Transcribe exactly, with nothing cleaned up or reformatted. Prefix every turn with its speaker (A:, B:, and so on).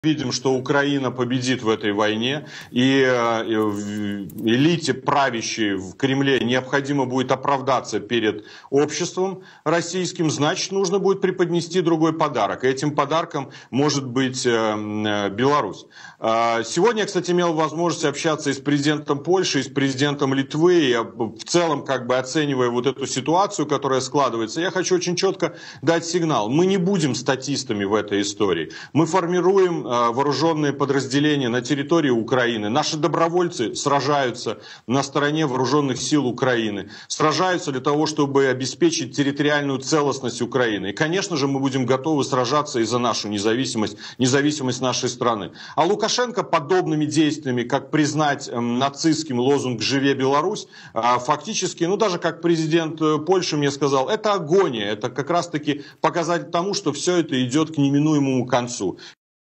A: Видим, что Украина победит в этой войне, и элите правящей в Кремле необходимо будет оправдаться перед обществом российским, значит, нужно будет преподнести другой подарок. И этим подарком может быть Беларусь. Сегодня я, кстати, имел возможность общаться и с президентом Польши, и с президентом Литвы, и в целом, как бы оценивая вот эту ситуацию, которая складывается, я хочу очень четко дать сигнал. Мы не будем статистами в этой истории. Мы формируем вооруженные подразделения на территории Украины. Наши добровольцы сражаются на стороне вооруженных сил Украины. Сражаются для того, чтобы обеспечить территориальную целостность Украины. И, конечно же, мы будем готовы сражаться и за нашу независимость, независимость нашей страны. А Лукашенко подобными действиями, как признать нацистским лозунг «Живе Беларусь», фактически, ну даже как президент Польши мне сказал, это агония. Это как раз таки показатель тому, что все это идет к неминуемому концу.